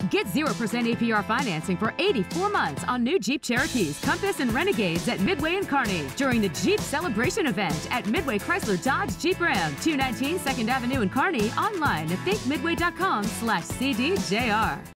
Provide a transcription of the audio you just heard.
Get 0% APR financing for 84 months on new Jeep Cherokees, Compass, and Renegades at Midway and Kearney during the Jeep Celebration event at Midway Chrysler Dodge Jeep Ram, 219 2nd Avenue in Kearney, online at thinkmidway.com/CDJR.